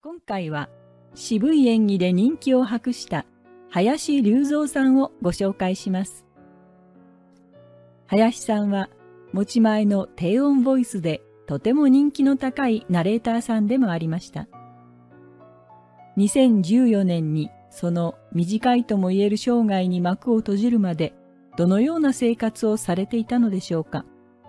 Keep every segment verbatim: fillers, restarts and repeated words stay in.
今回は渋い演技で人気を博した林龍三さんをご紹介します。林さんは持ち前の低音ボイスでとても人気の高いナレーターさんでもありました。にせんじゅうよねんにその短いともいえる生涯に幕を閉じるまでどのような生活をされていたのでしょうか。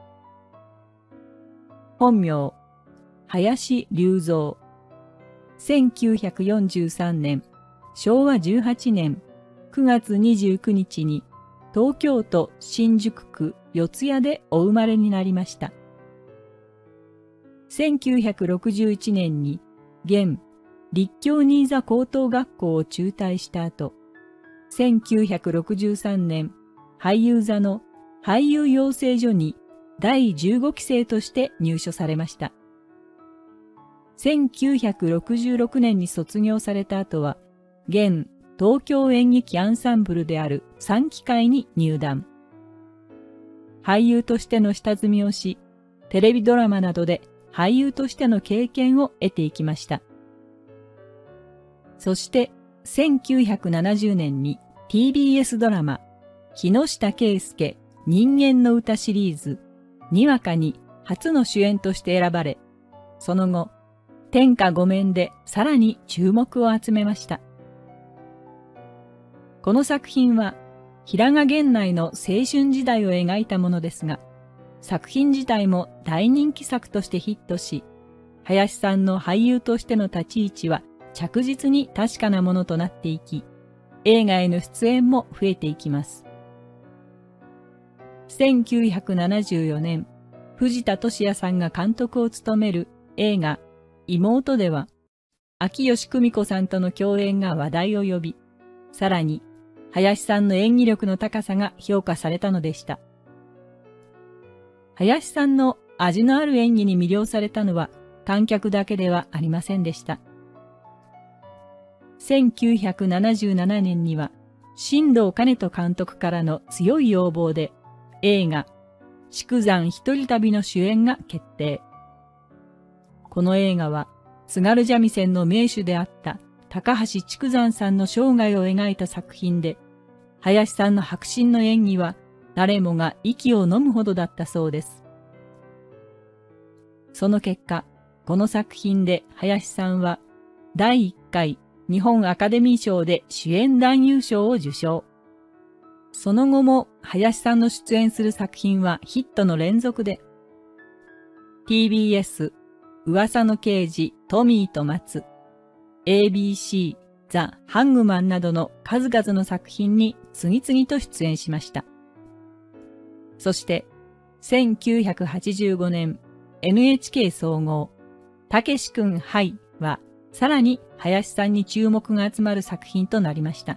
本名、林龍三。せんきゅうひゃくよんじゅうさんねん、しょうわじゅうはちねんくがつにじゅうくにちに東京都新宿区四谷でお生まれになりました。せんきゅうひゃくろくじゅういちねんに現立教新座高等学校を中退した後、せんきゅうひゃくろくじゅうさんねん俳優座の俳優養成所にだいじゅうごきせいとして入所されました。せんきゅうひゃくろくじゅうろくねんに卒業された後は、現東京演劇アンサンブルである三期会に入団。俳優としての下積みをし、テレビドラマなどで俳優としての経験を得ていきました。そして、せんきゅうひゃくななじゅうねんに ティービーエス ドラマ、木下圭介人間の歌シリーズ、にわかに初の主演として選ばれ、その後、天下御免でさらに注目を集めました。この作品は平賀源内の青春時代を描いたものですが、作品自体も大人気作としてヒットし、林さんの俳優としての立ち位置は着実に確かなものとなっていき、映画への出演も増えていきます。せんきゅうひゃくななじゅうよねん、藤田聖也さんが監督を務める映画妹では、秋吉久美子さんとの共演が話題を呼び、さらに林さんの演技力の高さが評価されたのでした。林さんの味のある演技に魅了されたのは観客だけではありませんでした。せんきゅうひゃくななじゅうななねんには、新藤兼人監督からの強い要望で、映画、竹山一人旅の主演が決定。この映画は、津軽三味線の名手であった高橋竹山さんの生涯を描いた作品で、林さんの迫真の演技は誰もが息を飲むほどだったそうです。その結果、この作品で林さんはだいいっかい日本アカデミー賞で主演男優賞を受賞。その後も林さんの出演する作品はヒットの連続で、ティービーエス、噂の刑事トミーと松、エービーシー、ザ・ハングマンなどの数々の作品に次々と出演しました。そして、せんきゅうひゃくはちじゅうごねん エヌエイチケー 総合、たけしくんハイは、さらに林さんに注目が集まる作品となりました。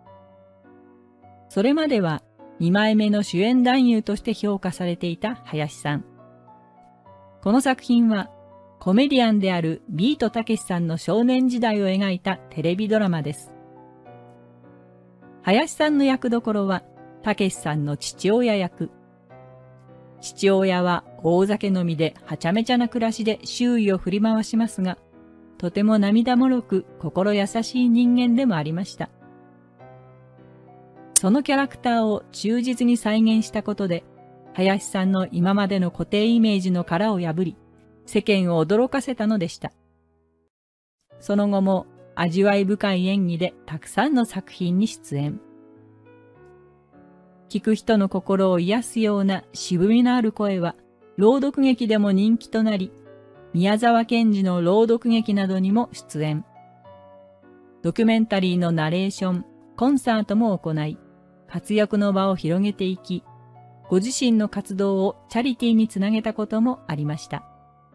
それまではにまいめの主演男優として評価されていた林さん。この作品は、コメディアンであるビートたけしさんの少年時代を描いたテレビドラマです。林さんの役どころは、たけしさんの父親役。父親は大酒飲みではちゃめちゃな暮らしで周囲を振り回しますが、とても涙もろく心優しい人間でもありました。そのキャラクターを忠実に再現したことで、林さんの今までの固定イメージの殻を破り、世間を驚かせたのでした。その後も味わい深い演技でたくさんの作品に出演。聞く人の心を癒すような渋みのある声は、朗読劇でも人気となり、宮沢賢治の朗読劇などにも出演。ドキュメンタリーのナレーション、コンサートも行い、活躍の場を広げていき、ご自身の活動をチャリティーにつなげたこともありました。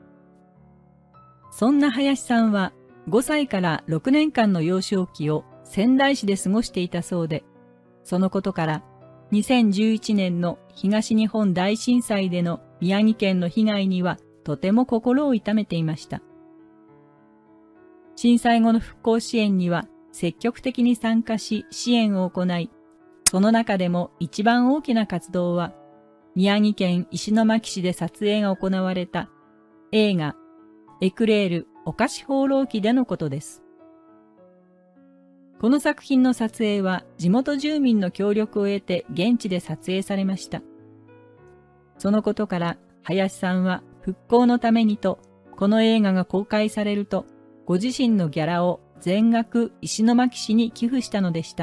そんな林さんはごさいからろくねんかんの幼少期を仙台市で過ごしていたそうで、そのことからにせんじゅういちねんの東日本大震災での宮城県の被害にはとても心を痛めていました。震災後の復興支援には積極的に参加し支援を行い、その中でも一番大きな活動は宮城県石巻市で撮影が行われた映画エクレールお菓子放浪記でのことです。この作品の撮影は地元住民の協力を得て現地で撮影されました。そのことから林さんは復興のためにと、この映画が公開されると、ご自身のギャラを全額石巻市に寄付したのでした。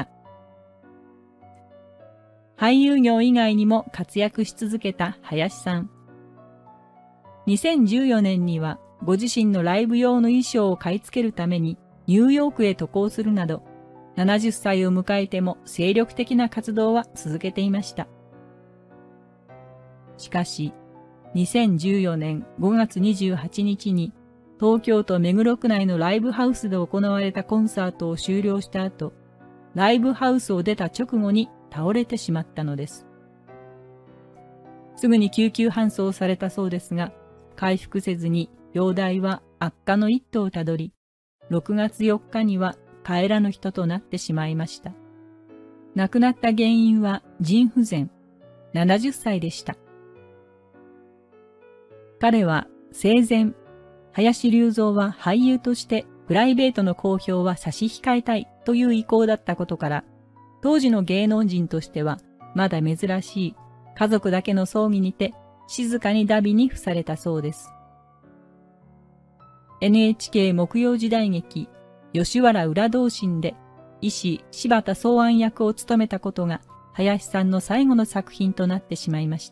俳優業以外にも活躍し続けた林さん。にせんじゅうよねんにはご自身のライブ用の衣装を買い付けるためにニューヨークへ渡航するなど、ななじゅっさいを迎えても精力的な活動は続けていました。しかし、にせんじゅうよねんごがつにじゅうはちにちに東京都目黒区内のライブハウスで行われたコンサートを終了した後、ライブハウスを出た直後に倒れてしまったのです。すぐに救急搬送されたそうですが、回復せずに容体は悪化の一途をたどり、ろくがつよっかには帰らぬ人となってしまいました。亡くなった原因は腎不全、ななじゅっさいでした。彼は生前、林隆三は俳優としてプライベートの公表は差し控えたいという意向だったことから、当時の芸能人としてはまだ珍しい家族だけの葬儀にて静かに荼毘に付されたそうです。エヌエイチケー 木曜時代劇吉原裏同心で医師柴田宗安役を務めたことが林さんの最後の作品となってしまいました。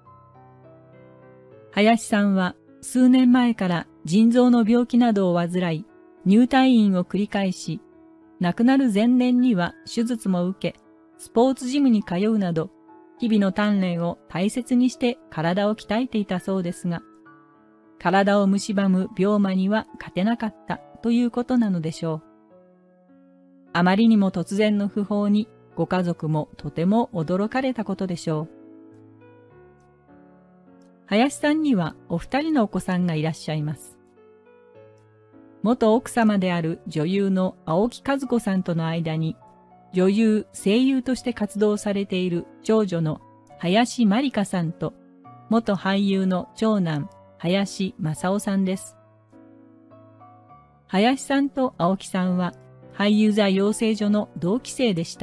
林さんは数年前から腎臓の病気などを患い、入退院を繰り返し、亡くなる前年には手術も受け、スポーツジムに通うなど、日々の鍛錬を大切にして体を鍛えていたそうですが、体を蝕む病魔には勝てなかったということなのでしょう。あまりにも突然の訃報にご家族もとても驚かれたことでしょう。林さんにはお二人のお子さんがいらっしゃいます。元奥様である女優の青木和子さんとの間に、女優・声優として活動されている長女の林真理香さんと、元俳優の長男、林正夫さんです。林さんと青木さんは俳優座養成所の同期生でした。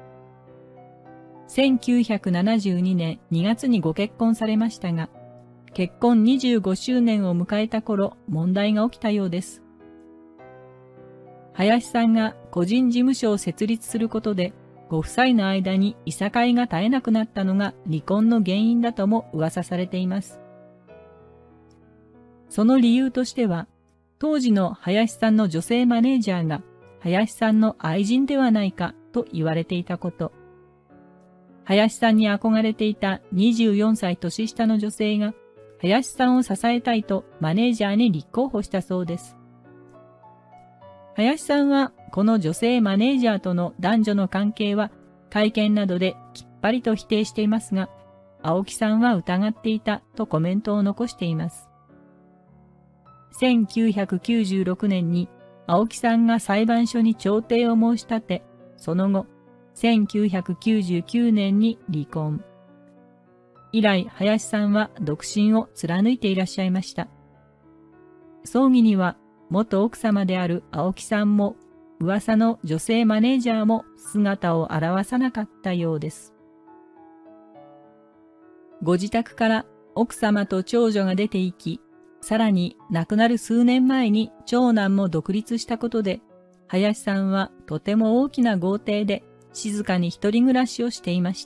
せんきゅうひゃくななじゅうにねんにがつにご結婚されましたが、結婚にじゅうごしゅうねんを迎えた頃、問題が起きたようです。林さんが個人事務所を設立することで、ご夫妻の間にいさかいが絶えなくなったのが離婚の原因だとも噂されています。その理由としては、当時の林さんの女性マネージャーが林さんの愛人ではないかと言われていたこと。林さんに憧れていたにじゅうよんさい年下の女性が林さんを支えたいとマネージャーに立候補したそうです。林さんはこの女性マネージャーとの男女の関係は会見などできっぱりと否定していますが、青木さんは疑っていたとコメントを残しています。せんきゅうひゃくきゅうじゅうろくねんに青木さんが裁判所に調停を申し立て、その後、せんきゅうひゃくきゅうじゅうきゅうねんに離婚。以来、林さんは独身を貫いていらっしゃいました。葬儀には、元奥様である青木さんも、噂の女性マネージャーも姿を現さなかったようです。ご自宅から奥様と長女が出て行き、さらに亡くなる数年前に長男も独立したことで、林さんはとても大きな豪邸で静かに一人暮らしをしていました。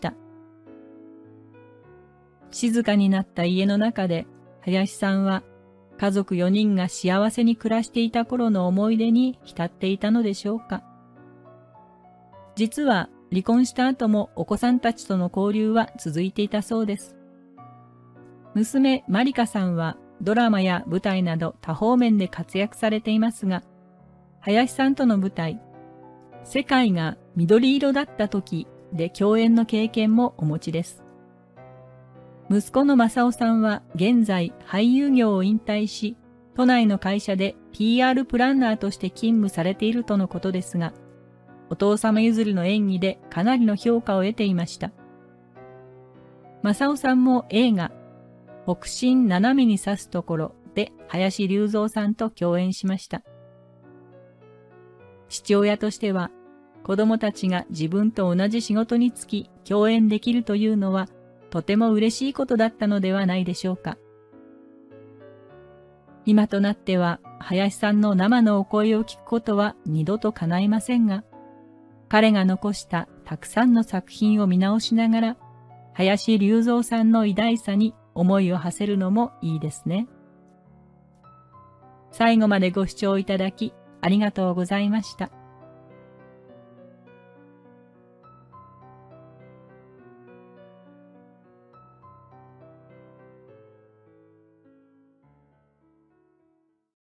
静かになった家の中で、林さんは家族よにんが幸せに暮らしていた頃の思い出に浸っていたのでしょうか。実は離婚した後もお子さんたちとの交流は続いていたそうです。娘まりかさんはドラマや舞台など多方面で活躍されていますが、林さんとの舞台、世界が緑色だった時で共演の経験もお持ちです。息子の正夫さんは現在俳優業を引退し、都内の会社で ピーアール プランナーとして勤務されているとのことですが、お父様譲りの演技でかなりの評価を得ていました。正夫さんも映画、北進斜めに刺すところって林隆三さんと共演しました。父親としては、子供たちが自分と同じ仕事に就き共演できるというのはとても嬉しいことだったのではないでしょうか。今となっては林さんの生のお声を聞くことは二度と叶いませんが、彼が残したたくさんの作品を見直しながら、林隆三さんの偉大さに思いを馳せるのもいいですね。最後までご視聴いただきありがとうございました。